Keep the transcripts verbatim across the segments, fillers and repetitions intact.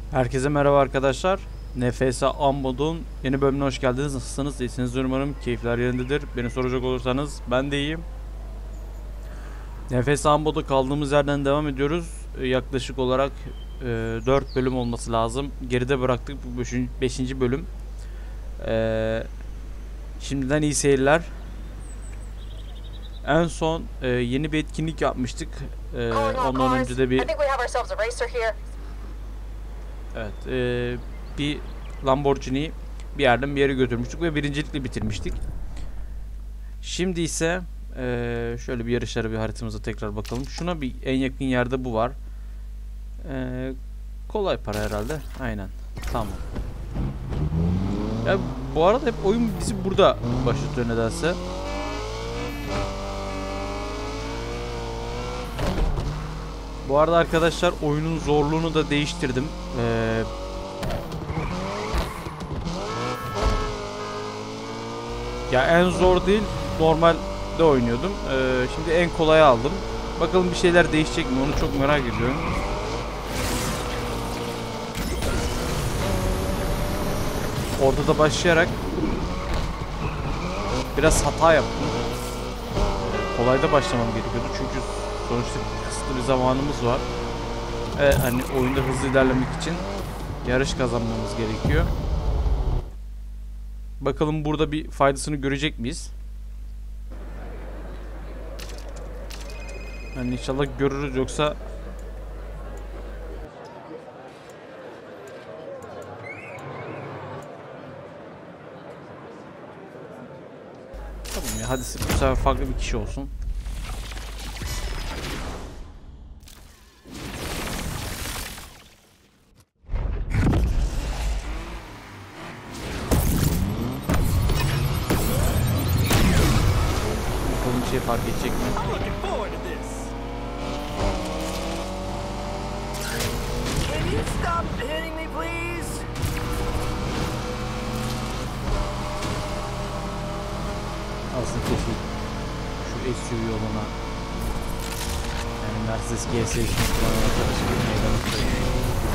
Herkese merhaba arkadaşlar. N F S Ammo'nun yeni bölümüne hoş geldiniz. Nasılsınız? İyisiniz umarım. Keyifler yerindedir. Beni soracak olursanız ben de iyiyim. N F S Ammo'da kaldığımız yerden devam ediyoruz. Ee, yaklaşık olarak e, dört bölüm olması lazım. Geride bıraktık bu beşinci bölüm. Ee, şimdiden iyi seyirler. En son e, yeni bir etkinlik yapmıştık. Ee, ondan önce de bir Evet, e, bir Lamborghini'yi bir yerden bir yere götürmüştük ve birincilikle bitirmiştik. Şimdi ise e, şöyle bir yarışlara bir haritamıza tekrar bakalım. Şuna bir en yakın yerde bu var. E, kolay para herhalde. Aynen. Tamam. Ya bu arada hep oyun bizi burada başlatıyor nedense. Bu arada arkadaşlar oyunun zorluğunu da değiştirdim. Ee, ya en zor değil, normalde oynuyordum. Ee, şimdi en kolaya aldım. Bakalım bir şeyler değişecek mi? Onu çok merak ediyorum. Orada da başlayarak biraz hata yaptım. Kolayda başlamam gerekiyordu çünkü sonuçta kısıtlı bir zamanımız var. Ve hani oyunda hızlı ilerlemek için yarış kazanmamız gerekiyor. Bakalım burada bir faydasını görecek miyiz? Yani inşallah görürüz, yoksa tamam ya, hadi bu sefer farklı bir kişi olsun. Bir şey fark edecek mi? Aslında kesin şu S U V yoluna, yani Mercedes G S üçün kullanan arkadaşı bir meydan koyuyor.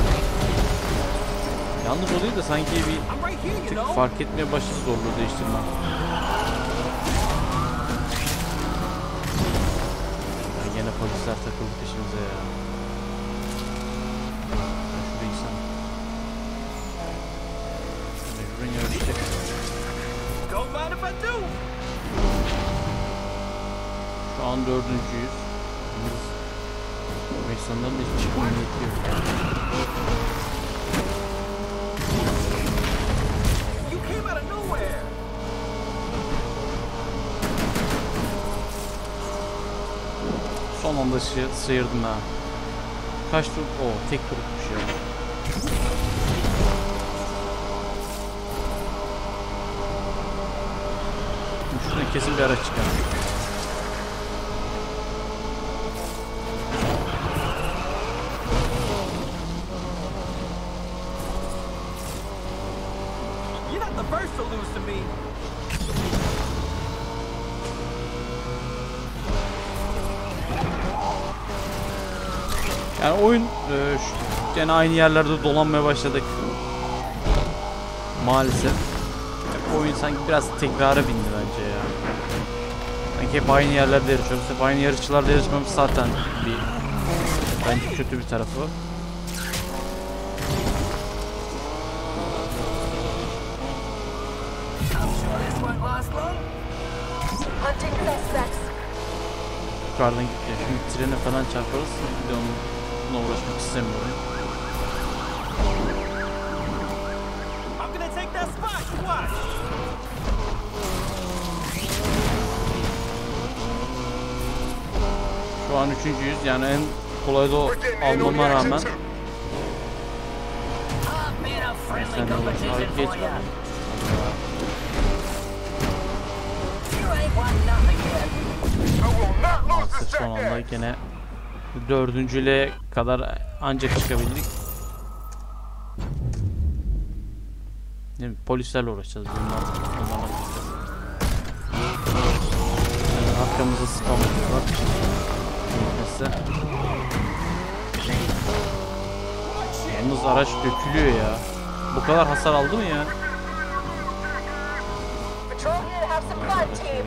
Yalnız oluyor da sanki bir tık fark etmeye başladı zorluğu değiştirmem. Yine polisler takıldı peşimize ya. Şurada insan. Mecburen yarışacak. Şu an dördüncüyüz. Bu insanların hiç çıkma niyeti yok. Son anda sıyırdım ha. Kaç tur? O tek turmuş ya. Şuna kesin bir araç çıkar. You're not the first to lose to me. Yani oyun e, şu, yani aynı yerlerde dolanmaya başladık maalesef. Yani oyun sanki biraz tekrara bindi bence ya. Sanki hep aynı yerlerde yarışıyoruz. Hep aynı yarışçılarla yarışmamız zaten bir bence kötü bir tarafı. Yukarıdan gitti. Şimdi trene falan çarparız. Bir de onunla uğraşmak istemiyorum. Şu an üçüncüyüz. Yani en kolay da almama rağmen. Sen de uğraşın. Abi geçme. Maalesef son anda gene dördüncüle kadar ancak çıkabildik. Değil mi? Polislerle uğraşacağız. Bunlar, bunlarla yani arkamızda spamımız var. Neyse. Yalnız araç dökülüyor ya. Bu kadar hasar aldı mı ya? Patrol here to have some fun, team.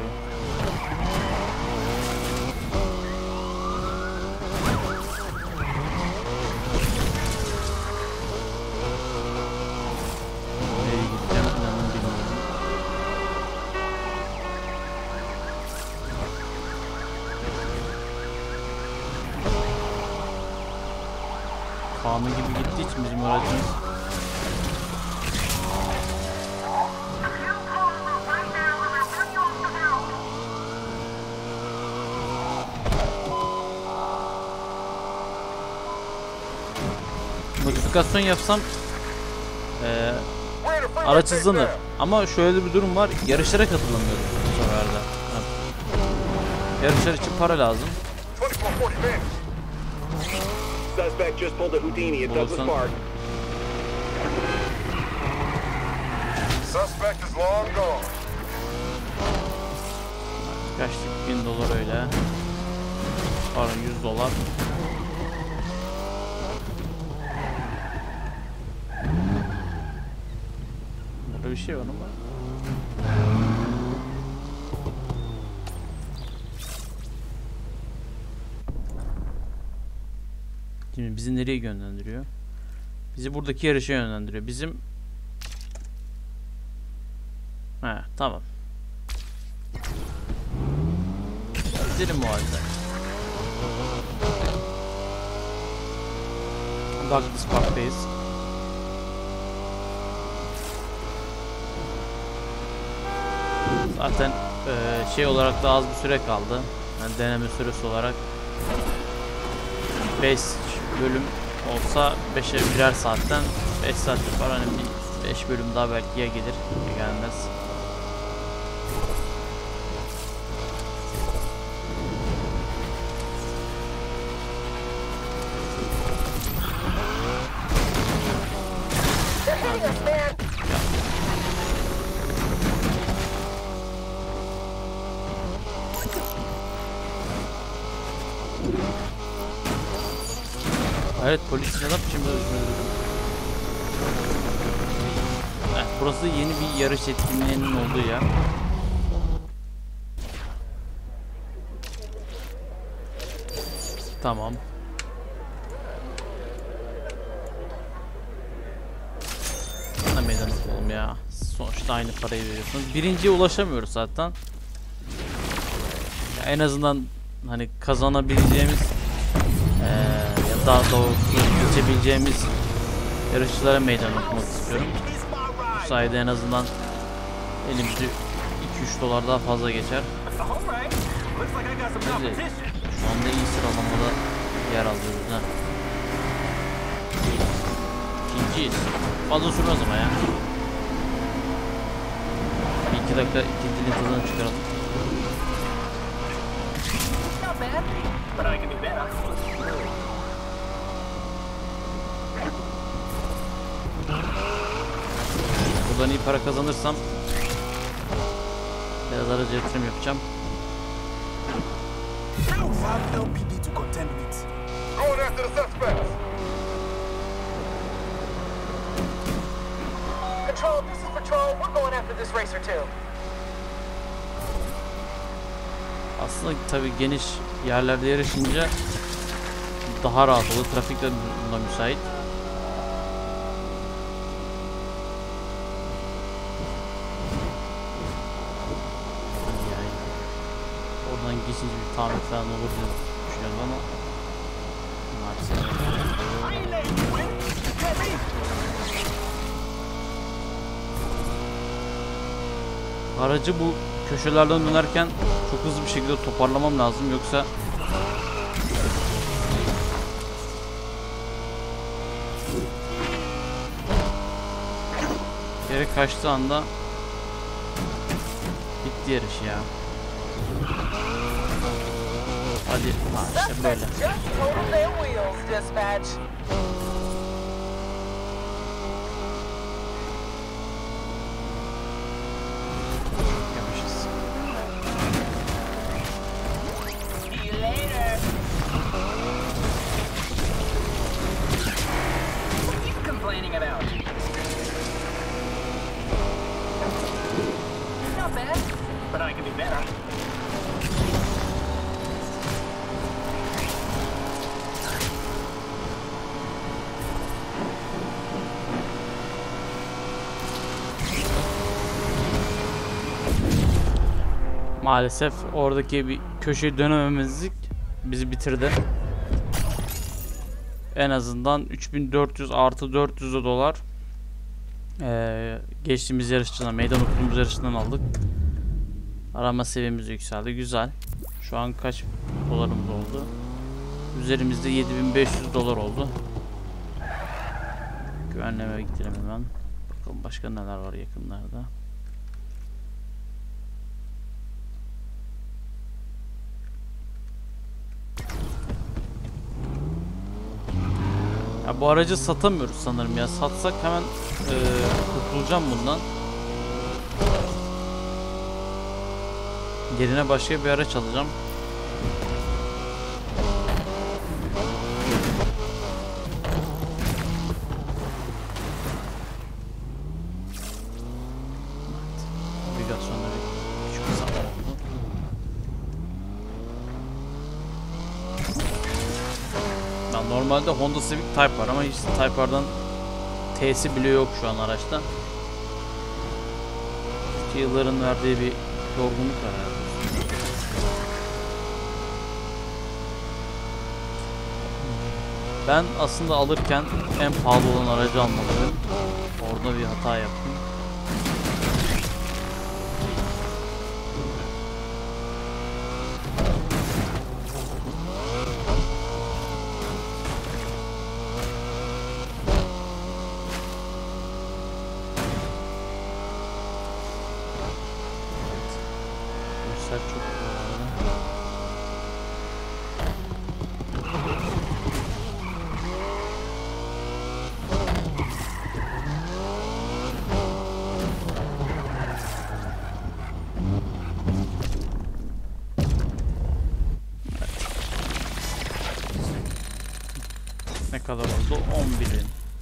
Nereye gideceğim inanın bilmiyorum. Kanun gibi gittiği için bizim aracımız. Modifikasyon yapsam eee araç hızlanır. Ama şöyle bir durum var. Yarışlara katılamıyorum bu sefer de. Ha. Yarışlar için para lazım. Suspect just pulled a Houdini at Douglas Olsun. Park. Suspect is long gone. Kaçtık? bin dolar öyle. Pardon yüz dolar. Burada bir şey var ama. Şimdi bizi nereye yönlendiriyor? Bizi buradaki yarışa yönlendiriyor. Bizim... He tamam. Gidelim o halde. Douglas Park'tayız. Zaten e, şey olarak da az bir süre kaldı. Yani deneme süresi olarak beş bölüm olsa beşe birer saatten beş saat var. Hani beş bölüm daha belki ya gelir ya gelmez. They're hitting us, man. Evet polis ne yapıyor şimdi? Evet, burası yeni bir yarış etkinliğinin olduğu yer. Tamam. Bana meydan olalım ya. Sonuçta aynı parayı veriyorsunuz. Birinciye ulaşamıyoruz zaten. Ya en azından hani kazanabileceğimiz ee, ya daha doğrusu geçebileceğimiz yarışçılara meydan okumak istiyorum. Bu sayede en azından elimizi iki üç dolar daha fazla geçer. Alright. Looks like I got some Şimdi competition. şu anda iyi sıralamada yer alıyoruz ha. İkinciyiz. Fazla sürmez ama ya. Bir iki dakika ikinciliğin tadını çıkaralım. Not bad. But I can do better. Buradan iyi para kazanırsam biraz araca yatırım yapacağım. How five L P D to contend with. Going after the suspects. Control, this is Patrol. We're going after this racer too. Aslında tabii geniş yerlerde yarışınca daha rahat olur. Trafik de buna müsait. Yani oradan geçici bir tamir falan olur diye düşünüyorum ama maalesef. I ain't letting you win. Let me. Aracı bu köşelerden dönerken çok hızlı bir şekilde toparlamam lazım, yoksa geri kaçtığı anda bitti yarış ya. Hadi ha, işte böyle. Suspects just totaled their wheels, dispatch. Yapmışız. See you later. ironing it out. Not bad. But I can do better. Maalesef oradaki bir köşeyi dönememezlik bizi bitirdi. En azından üç bin dört yüz artı dört yüz dolar ee, geçtiğimiz yarışçıdan, meydan okuduğumuz yarışçıdan aldık. Arama seviyemiz yükseldi. Güzel. Şu an kaç dolarımız oldu? Üzerimizde yedi bin beş yüz dolar oldu. Güvenleme gidelim hemen. Bakalım başka neler var yakınlarda. Ya bu aracı satamıyoruz sanırım ya. Satsak hemen e, kurtulacağım bundan. Yerine başka bir araç alacağım. Navigasyonda bir küçük bir zaman oldu. Ben normalde Honda Civic Type var ama hiç Type R'dan T'si bile yok şu an araçta. İki yılların verdiği bir yorgunluk var herhalde. Ben aslında alırken en pahalı olan aracı almalıydım. Orada bir hata yaptım. Görsel çok güzel. Ne kadar oldu? on bin.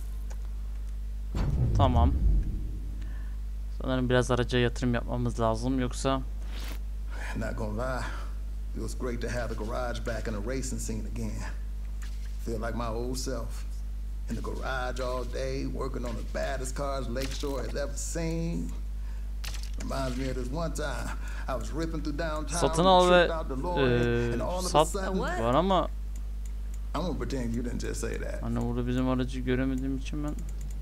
Tamam. Sanırım biraz araca yatırım yapmamız lazım, yoksa Not gonna lie, it was great to have the garage back in the racing scene again. Feel like my old self. In the garage all day, working on the baddest cars Lakeshore has ever seen. Reminds me of this one time I was ripping through downtown. satın al ve e, e, sat var ama I'm gonna pretend you didn't just say that. hani burada bizim aracı göremediğim için ben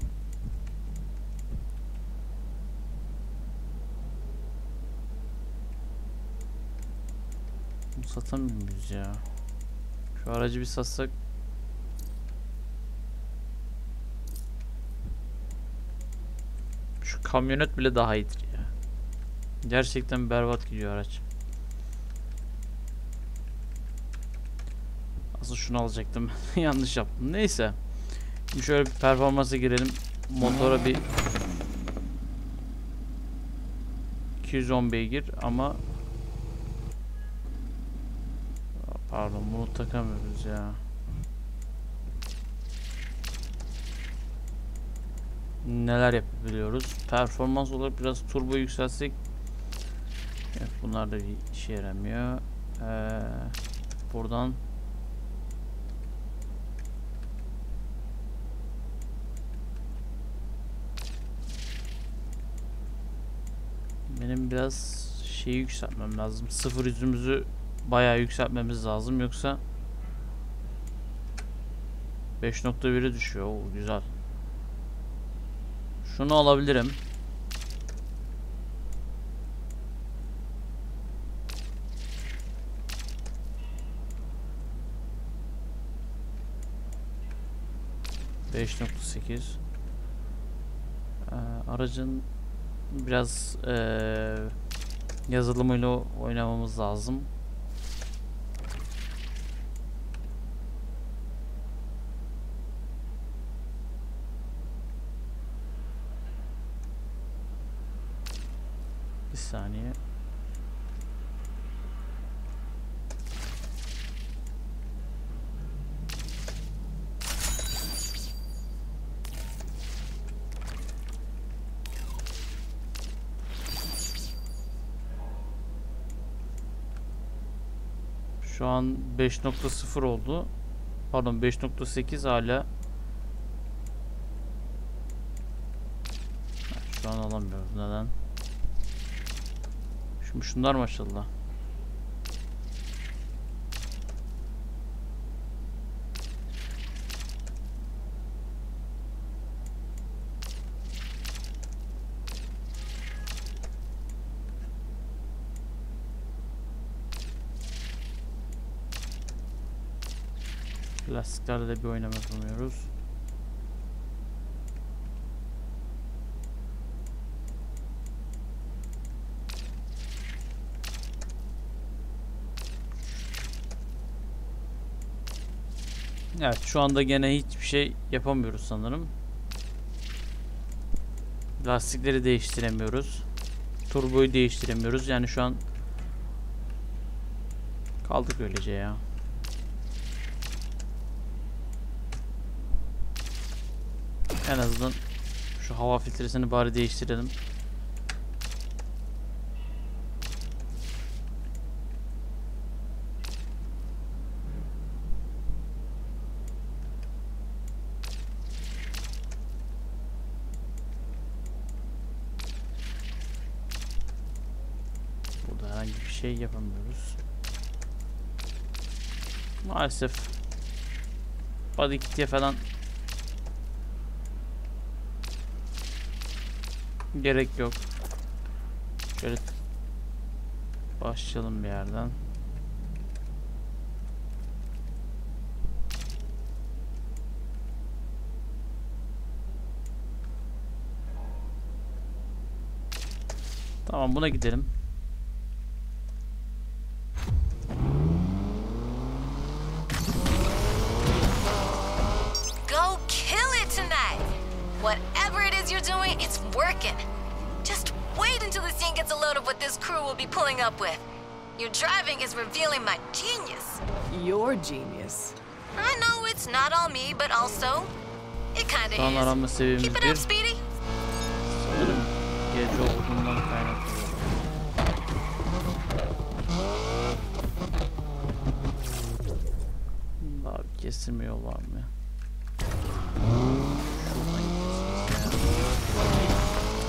bunu satamıyor muyuz ya? Şu aracı bir satsak. Şu kamyonet bile daha iyidir ya. Gerçekten berbat gidiyor araç. Aslında şunu alacaktım. Yanlış yaptım. Neyse. Şimdi şöyle bir performansa girelim. Motora bir iki yüz on beygir ama pardon, bunu takamıyoruz ya. Neler yapabiliyoruz? Performans olarak biraz turbo yükselsek. Evet, bunlar da bir işe yaramıyor. Ee, buradan benim biraz şeyi yükseltmem lazım. Sıfır yüzümüzü bayağı yükseltmemiz lazım, yoksa beş nokta bire düşüyor. Oo, güzel. Şunu alabilirim. beş nokta sekiz. Ee, aracın biraz ee, yazılımıyla oynamamız lazım. Bir saniye. Şu an beş nokta sıfır oldu. Pardon, beş nokta sekiz hala. Şu an alamıyoruz. Neden? Şimdi şunlar maşallah. Lastiklerle de bir oynama yapamıyoruz. Evet, şu anda gene hiçbir şey yapamıyoruz sanırım. Lastikleri değiştiremiyoruz. Turboyu değiştiremiyoruz. Yani şu an kaldık öylece ya. En azından şu hava filtresini bari değiştirelim. Burada herhangi bir şey yapamıyoruz. Maalesef body kit'e falan gerek yok. Şöyle başlayalım bir yerden. Tamam, buna gidelim. Go kill it tonight. Whatever it is you're doing, it's working. Just wait until the scene gets a load of what this crew will be pulling up with. Your driving is revealing my genius. Your genius. I know it's not all me, but also it kind Şu an of aranma is. seviyemiz Keep it bir. up, Speedy. Sanırım gece olduğundan kaynaklı. Daha bir kestirme yol var mı? Şuradan gideceğiz ya.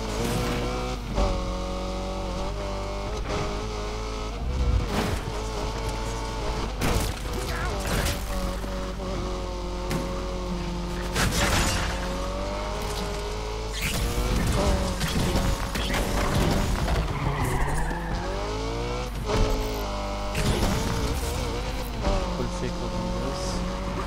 Polise kullanacağız.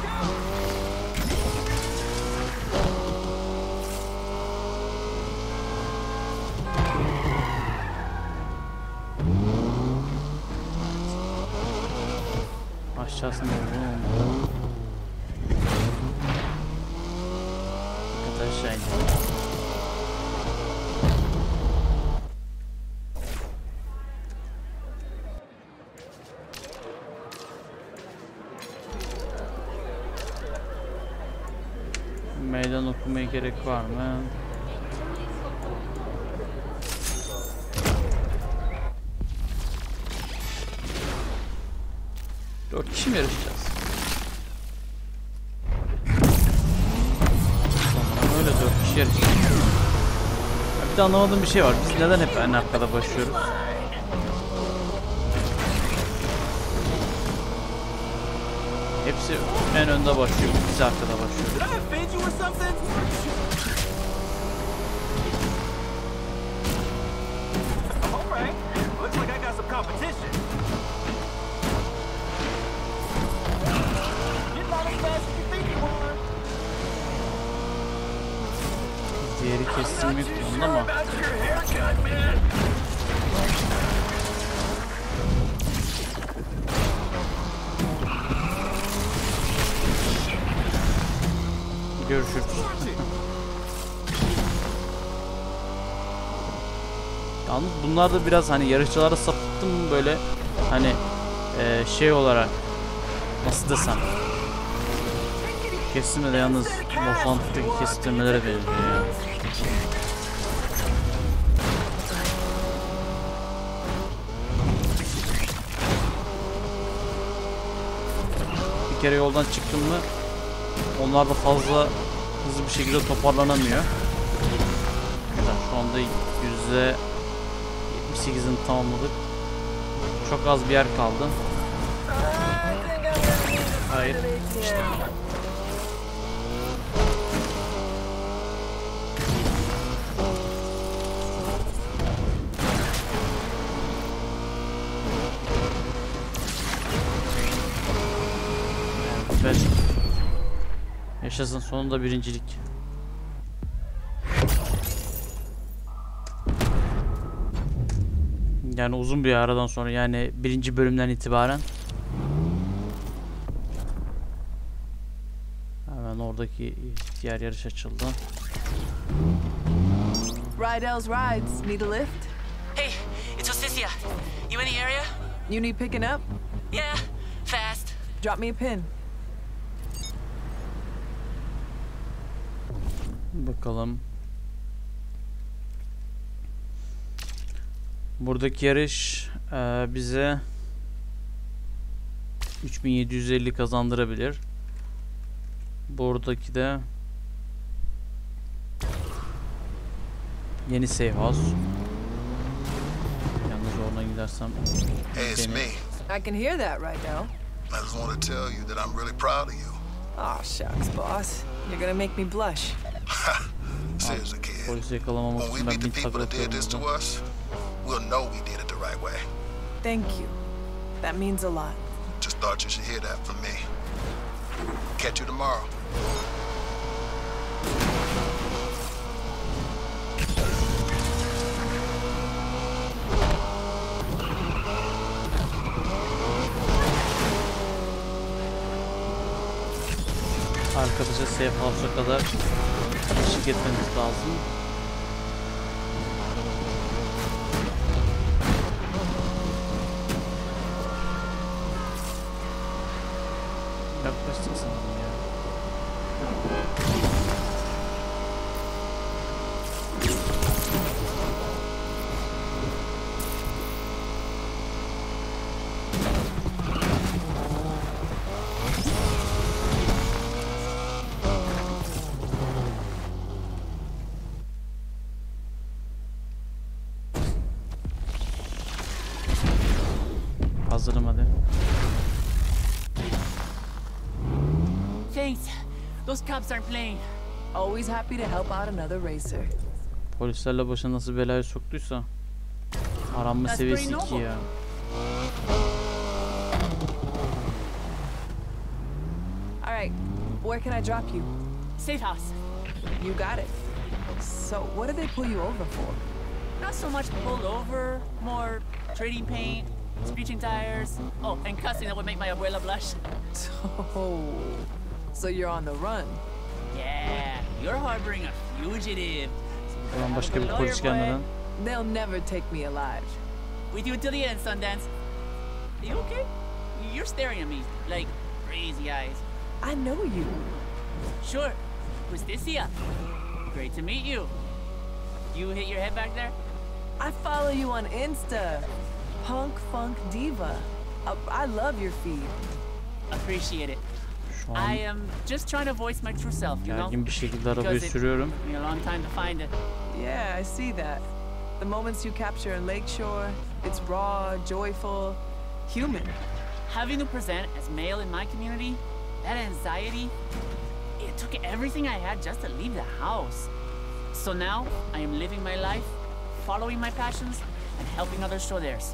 Aşağısında olduğunu Dikkat aşağı iniyor. Meydan okumaya gerek var mı? Dört kişi mi yarışacağız? Tamam, öyle dört kişi yarışacağız. Ya bir de anlamadığım bir şey var. Biz neden hep en arkada başlıyoruz? Hepsi en önde başlıyor. Biz arkada başlıyoruz. Did I offend you or something? Alright. Looks like I got some competition. You're not as fast as you think you are. Diğeri kestirmek zorunda ama About your haircut, man. görüşürüz. Yalnız bunlar da biraz hani yarışçılara sapıttım mı böyle hani e, şey olarak nasıl desem kesilmede yalnız Mosant'taki kestirmelere benziyor ya. kere yoldan çıktım mı onlar da fazla hızlı bir şekilde toparlanamıyor. Güzel, şu anda yüzde yetmiş sekizini tamamladık. Çok az bir yer kaldı. Hayır. İşte. Evet. Yaşasın, sonunda birincilik. Yani uzun bir aradan sonra, yani birinci bölümden itibaren. Hemen oradaki diğer yarış açıldı. Rydell's Rides. Need a lift? Hey, it's Justicia. You in the area? You need picking up? Yeah, fast. Drop me a pin. Bakalım. Buradaki yarış e, bize üç bin yedi yüz elli kazandırabilir. Buradaki de yeni safe house. Yalnız oradan gidersem Hey, it's beni- me. I can hear that, Rydell. I just want to tell you that I'm really proud of you. Aw, shucks, boss. You're gonna make me blush. Seriously, kid. polisi yakalamamak When we için ben meet the bin people takla that did this to atıyorum. us, we'll know we did it the right way. Thank you. That means a lot. Just thought you should hear that from me. Catch you tomorrow. Arkadaşa safe house'a kadar eşlik etmemiz lazım. Yaklaştık sanırım ya. Hazırım hadi. Thanks. Those cops aren't playing. Always happy to help out another racer. Polislerle başına nasıl belaya soktuysa. Aranma That's seviyesi pretty iki normal. ya. All right, where can I drop you? Safe house. You got it. So, what did they pull you over for? Not so much pulled over, more trading paint, screeching tires. Oh, and cussing that would make my abuela blush. Oh, so you're on the run. Yeah, you're harboring a fugitive. Buradan başka bir polis gelmeden. They'll never take me alive. With you until the end, Sundance. Are you okay? You're staring at me like crazy eyes. I know you. Sure. Justicia. Great to meet you. You hit your head back there? I follow you on Insta. Punk Funk Diva. I, I love your feed. Appreciate it. Şu I an am just trying to voice my true self, you know? gergin bir şekilde arabayı Because it sürüyorum. took me a long time to find it. Yeah, I see that. The moments you capture in Lakeshore, it's raw, joyful, human. Having to present as male in my community, that anxiety, it took everything I had just to leave the house. So now, I am living my life, following my passions, and helping others show theirs.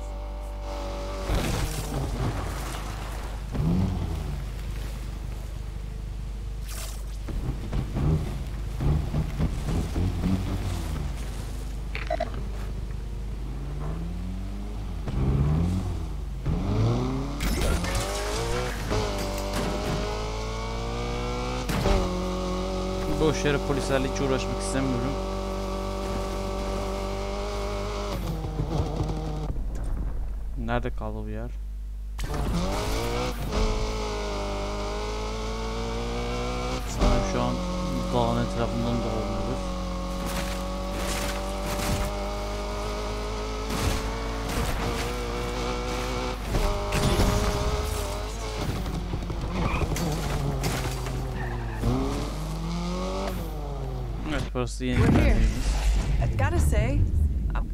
Boş yere polislerle hiç uğraşmak istemiyorum. Nerede kaldı bu yer? Sanırım şu an dağın etrafından dolanıyoruz. parası yeni We're here. vermeyiniz. I gotta say, I'm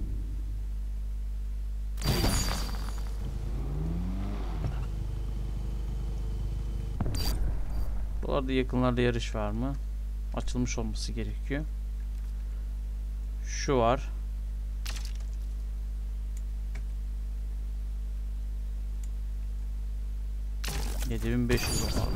Buralarda yakınlarda yarış var mı? Açılmış olması gerekiyor. Şu var. yedi bin beş yüz dolar.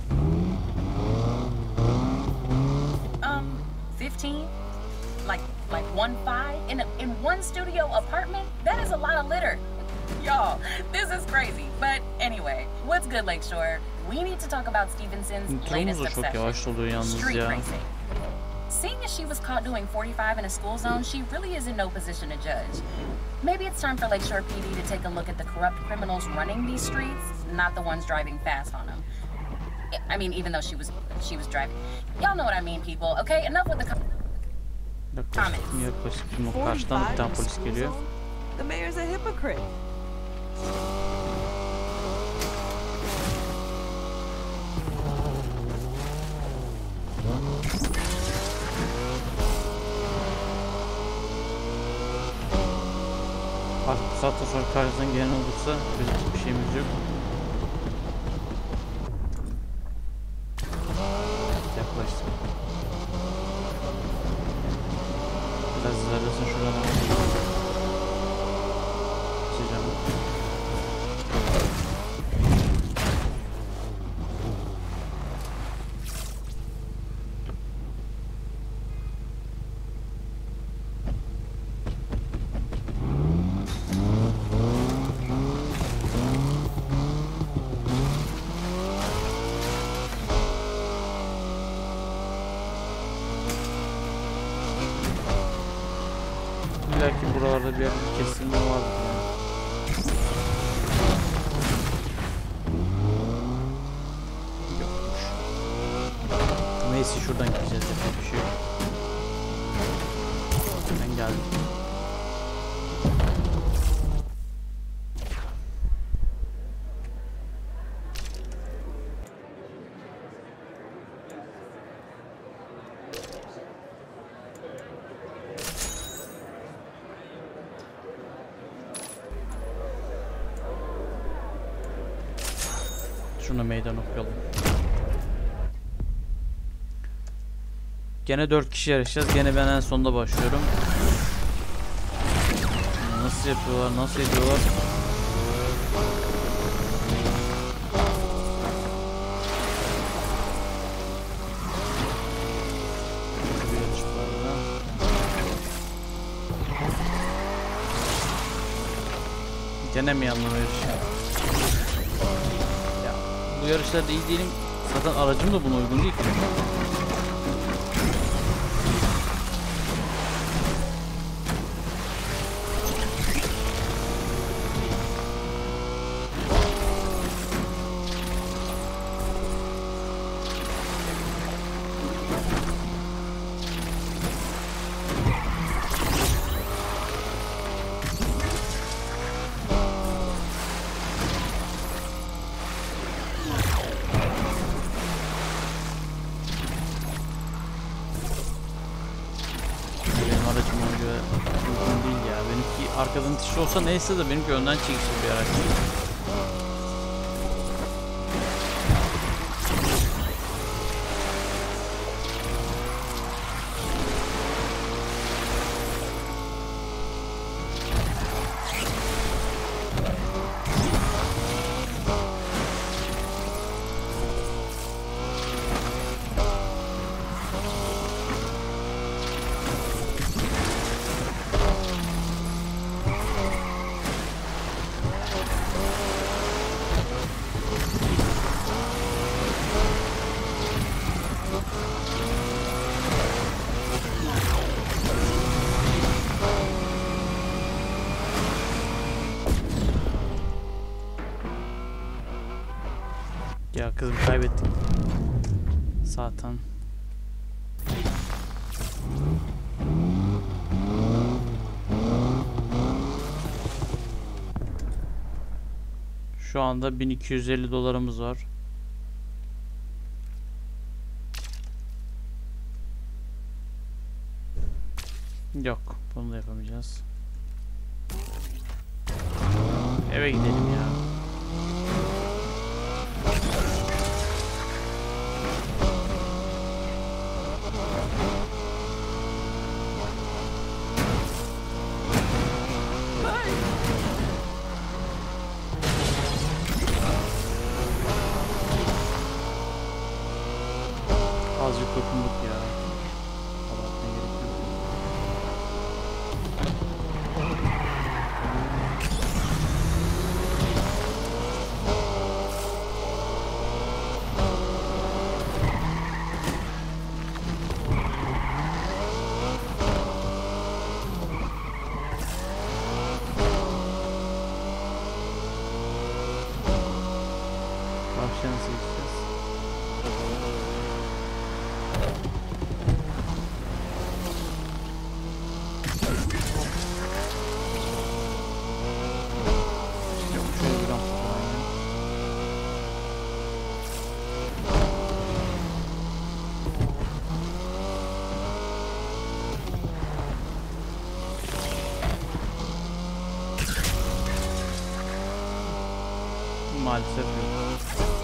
Um, fifteen? Like, like one five? In a, in one studio apartment? That is a lot of litter. Y'all, this is crazy. But anyway, what's good, Lakeshore? We need to talk about Stevenson's Intromuz latest da çok obsession. yavaş oluyor yalnız Street ya. racing. Seeing as she was caught doing forty-five in a school zone, she really is in no position to judge. Maybe it's time for Lakeshore P D to take a look at the corrupt criminals running these streets, not the ones driving fast on them. I mean, even though she was she was driving. Y'all know what I mean, people. Okay, enough with the. Com- Yaklaşık, yaklaşık şimdi karşıdan bir tane polis geliyor. The mayor's a hypocrite. Artık bu saatten sonra karşıdan gelen olursa bizim bir şeyimiz yok. Yaklaştık. Biraz ilerlesin şuradan alalım. Geçeceğim. İlla ki buralarda bir yerde bir kesilme vardır yani. Yokmuş. Neyse şuradan gideceğiz, yapacak bir şey yok. Ben geldim. Şuna meydan okuyalım. Gene dört kişi yarışacağız. Gene ben en sonda başlıyorum. Nasıl yapıyorlar? Nasıl ediyorlar? Bu yarışlarda. Gene mi yanlama yarışı? Bu yarışlarda iyi değilim. Zaten aracım da buna uygun değil ki. Uygun değil ya. Benimki arkadan itiş olsa neyse de benimki önden çekişli bir araç. Ya kızım kaybettik. Zaten. Şu anda bin iki yüz elli dolarımız var. Yok, bunu da yapamayacağız. Eve gidelim ya. Azıcık dokunduk ya. Abartmaya gerek yok. Karşıya nasıl gideceğiz? Şöyle bir rampa var ya. Maalesef yok.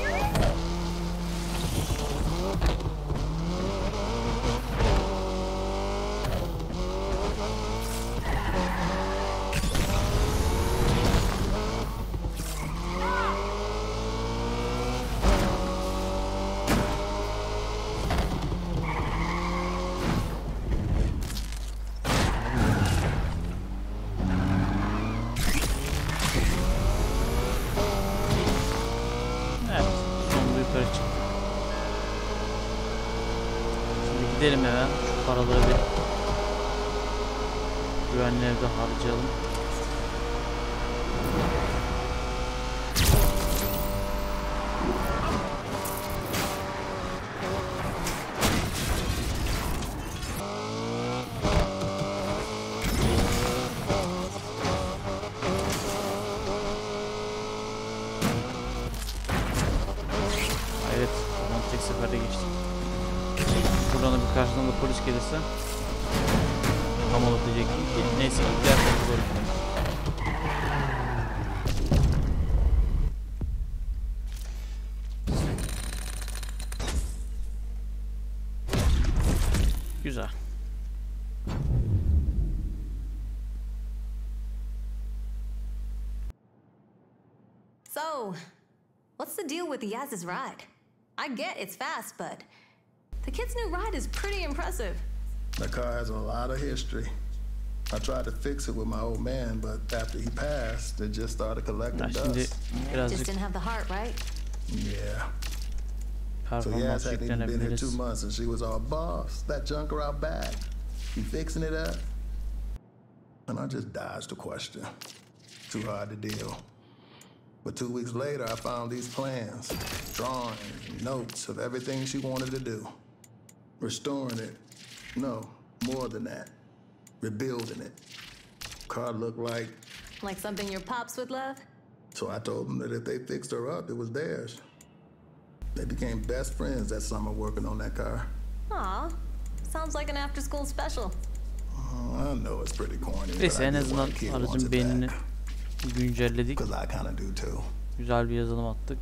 Evet, sonunda yukarı çıktık. Şimdi gidelim eve. Şu paraları bir güvenli evde harcayalım. Evet, buradan tek seferde geçtik. Buradan da bir karşıdan da polis gelirse tam olur diyecektim ki. Neyse ki diğer tarafa doğru gidelim. Güzel. So, what's the deal with Yaz's ride? I get it's fast, but the kid's new ride is pretty impressive. The car has a lot of history. I tried to fix it with my old man, but after he passed, it just started collecting Ya şimdi dust. Just birazcık didn't have the heart, right? Yeah. So performans Yaz hadn't even been here two yüklenebiliriz. months and she was all, boss, that junker out back, you fixing it up? And I just dodged the question. Too hard to deal. But two weeks later, I found these plans, drawings, notes of everything she wanted to do. Restoring it. No, more than that. Rebuilding it. Car looked like, Like something your pops would love? so I told them that if they fixed her up, it was theirs. They became best friends that summer working on that car. Aw, sounds like an after-school special. Oh, I know it's pretty corny, but Neyse I en get azından why the kid wants aracın it beynini back. güncelledik. Because I kind of do too. Güzel bir yazılım attık.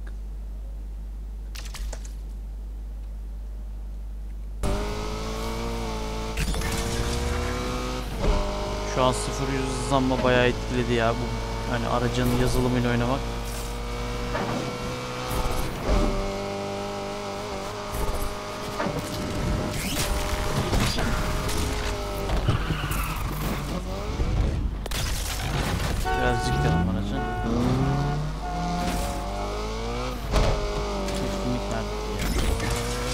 Şu an sıfır yüz hızlanma bayağı etkiledi ya bu. Hani aracın yazılımıyla oynamak. Birazcık yanım aracın. Kesinlik nerede ya?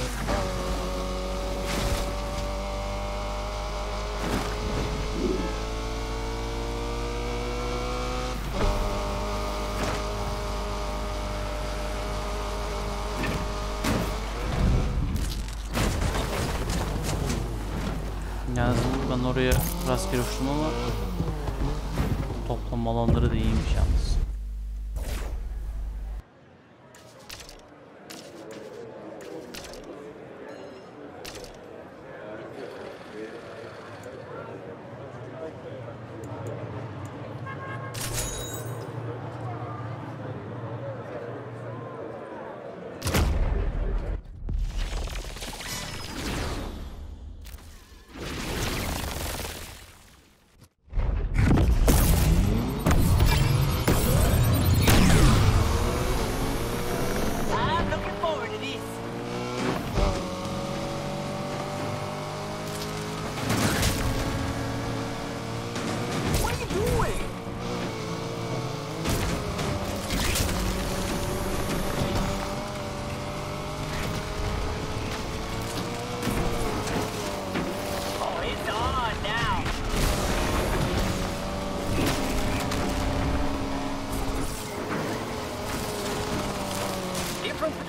Yani ben oraya rastgele uçtum ama toplam alanları da iyiymiş yalnız.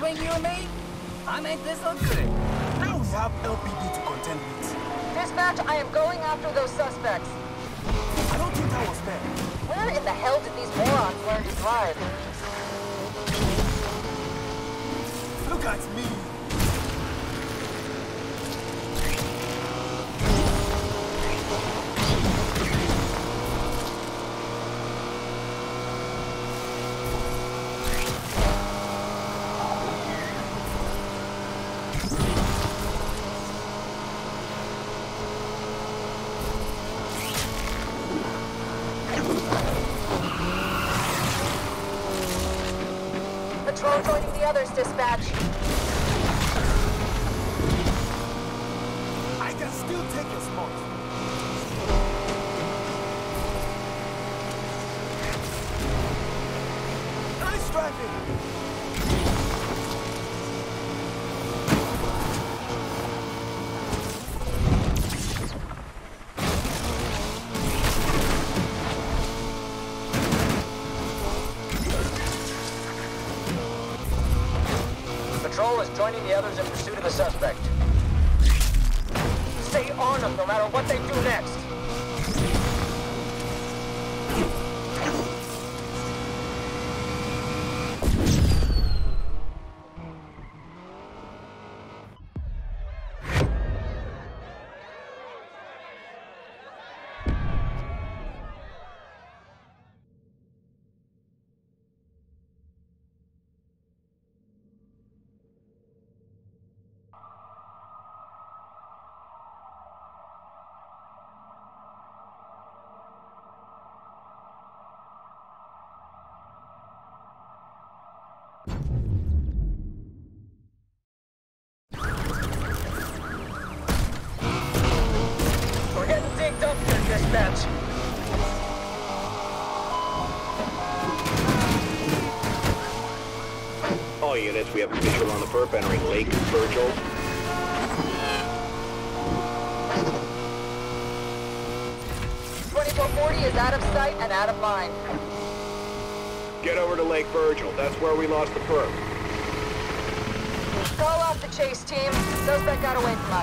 between you and me, I make this look good. Now we have L P D to contend with. Dispatch, I am going after those suspects. I don't think that was fair. Where in the hell did these morons learn to drive? Look at me. Patrol joining the others, dispatch. I can still take your spot. Nice driving. Patrol is joining the others in pursuit of the suspect. Stay on them no matter what they do next. We're getting digged up here, dispatch. All units, we have a visual on the perp entering Lake Virgil. twenty-four forty is out of sight and out of mind. Get over to Lake Virgil. That's where we lost the perp. Call off the chase team. Suspect got away from us.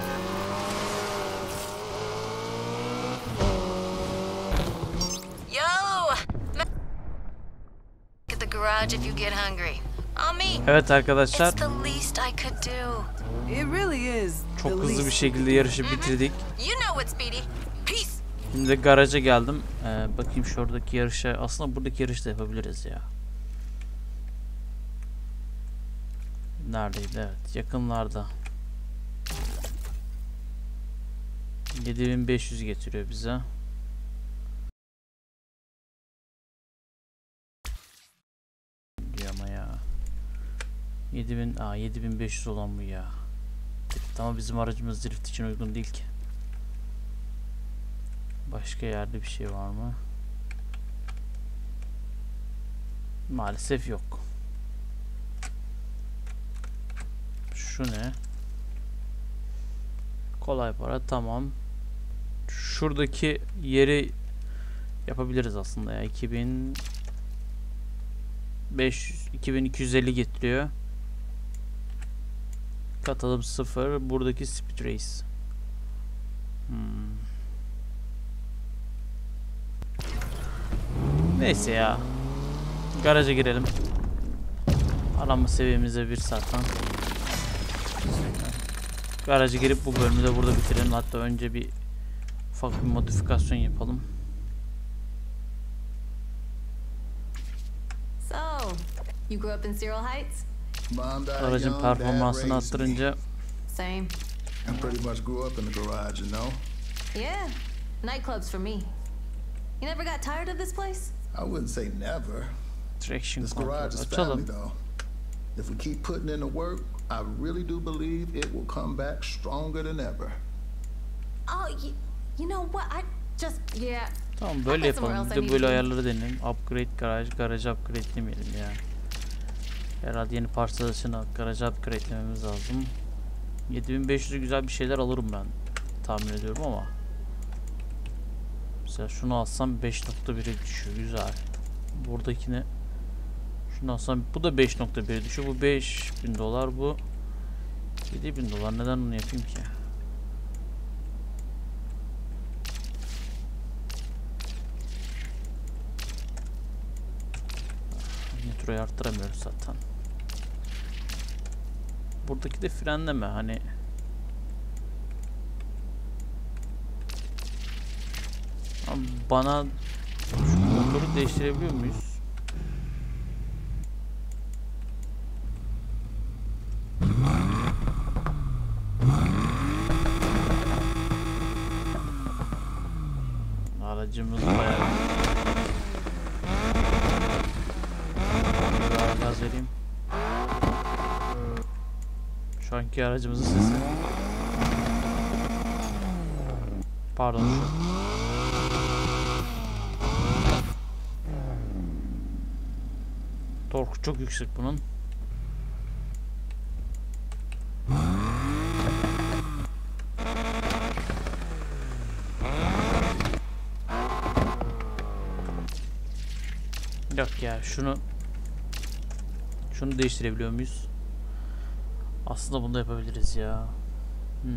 Yo! At the garage if you get hungry. I'll meet. Evet arkadaşlar, It's the least I could do. It really is. çok the hızlı bir least şekilde yarışı bitirdik. You know it, Speedy. Peace. Şimdi de garaja geldim. Ee, bakayım şuradaki yarışa. Aslında buradaki yarışı da yapabiliriz ya. Neredeydi? Evet, yakınlarda. yedi bin beş yüz getiriyor bize. Diyor ama ya. yedi bin, aa yedi bin beş yüz olan bu ya. Drift, ama bizim aracımız drift için uygun değil ki. Başka yerde bir şey var mı? Maalesef yok. Şu ne? Kolay para, tamam. Şuradaki yeri yapabiliriz aslında ya. iki bin beş yüz, iki bin iki yüz elli getiriyor. Katılım sıfır. Buradaki Speed Race. Hmm. Neyse ya. Garaja girelim. Arama seviyemize bir saatten. Garaja girip bu bölümü de burada bitirelim. Hatta önce bir ufak bir modifikasyon yapalım. So, you grew up in Cyril Heights? Mom died Aracın young, dad performansını raised me. arttırınca Same. I pretty much grew up in the garage, you know? Yeah. Nightclubs for me. You never got tired of this place? I wouldn't say never. traction This control garage is family, açalım. though. If we keep putting in the work, I really do believe it will come back stronger than ever. Oh, you, you know what? I just, yeah. Tamam böyle yapalım. Bir de böyle ayarları deneyelim. Upgrade garaj, garajı upgrade'lemeyelim ya. Herhalde yeni parçalaşını garajı upgrade'lememiz lazım. yedi bin beş yüze güzel bir şeyler alırım ben. Tahmin ediyorum ama. Mesela şunu alsam beş nokta bire düşüyor. Güzel. Buradakini Şunu alsam bu da beş nokta bir düşüyor. Bu beş bin dolar, bu yedi bin dolar. Neden onu yapayım ki? Nitro'yu arttıramıyoruz zaten. Buradaki de frenleme hani. Bana şu motoru değiştirebiliyor muyuz? Aracımız bayağı daha gaz vereyim. Şu anki aracımızın sesi. Pardon şu. Torku çok yüksek bunun. Yok ya, şunu şunu değiştirebiliyor muyuz? Aslında bunu da yapabiliriz ya. Hmm.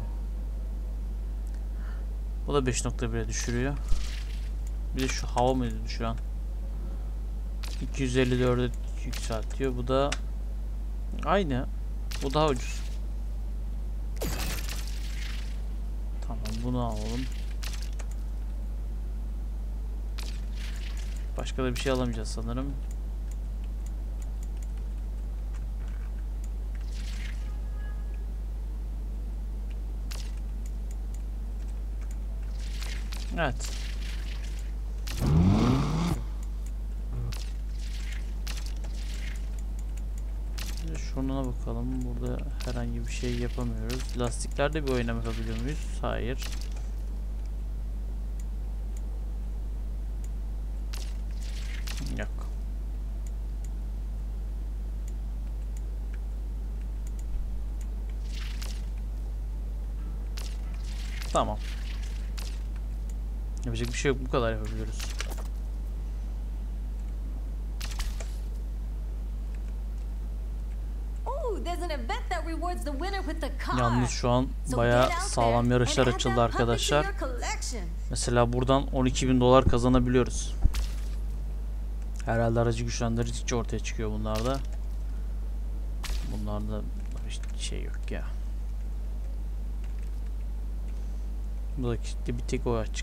Bu da beş nokta bire düşürüyor. Bir de şu hava mıydı düşüren? iki yüz elli dörde yükseltiyor. Bu da aynı. Bu daha ucuz. Tamam, bunu alalım. Başka da bir şey alamayacağız sanırım. Evet. Şuna bakalım. Burada herhangi bir şey yapamıyoruz. Lastiklerde bir oynama yapabiliyor muyuz? Hayır. Yok. Tamam. Yapacak bir şey yok. Bu kadar yapabiliyoruz. Yalnız şu an bayağı sağlam yarışlar açıldı arkadaşlar. Mesela buradan on iki bin dolar kazanabiliyoruz. Herhalde aracı güçlendiricici ortaya çıkıyor bunlarda. Bunlarda hiç şey yok ya. Buradaki işte bir tek o açık.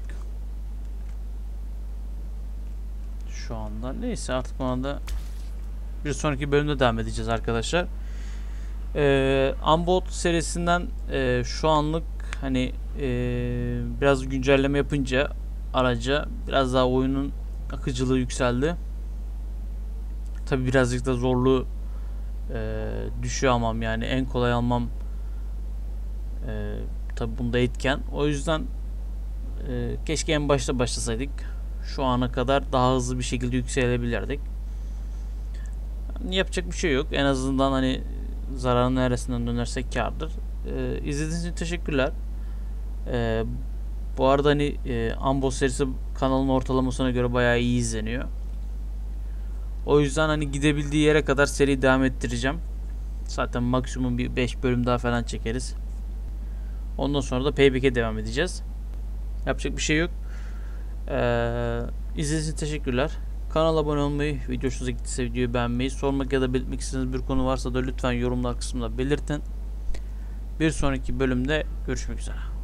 Şu anda neyse, artık bana da bir sonraki bölümde devam edeceğiz arkadaşlar. Ee, Unbolt serisinden e, şu anlık hani e, biraz güncelleme yapınca araca biraz daha oyunun akıcılığı yükseldi. Tabi birazcık da zorluğu e, düşüyor almam, yani en kolay almam e, tabi bunda etken. O yüzden e, keşke en başta başlasaydık. Şu ana kadar daha hızlı bir şekilde yükselebilirdik. Yani yapacak bir şey yok. En azından hani zararın neresinden dönersek kârdır. Ee, izlediğiniz için teşekkürler. Ee, bu arada hani e, Unbolt serisi kanalın ortalamasına göre bayağı iyi izleniyor. O yüzden hani gidebildiği yere kadar seri devam ettireceğim. Zaten maksimum bir beş bölüm daha falan çekeriz. Ondan sonra da Payback'e devam edeceğiz. Yapacak bir şey yok. Ee, izlediğiniz için teşekkürler. Kanala abone olmayı, video hoşunuza gittiyse videoyu beğenmeyi, sormak ya da belirtmek istediğiniz bir konu varsa da lütfen yorumlar kısmında belirtin. Bir sonraki bölümde görüşmek üzere.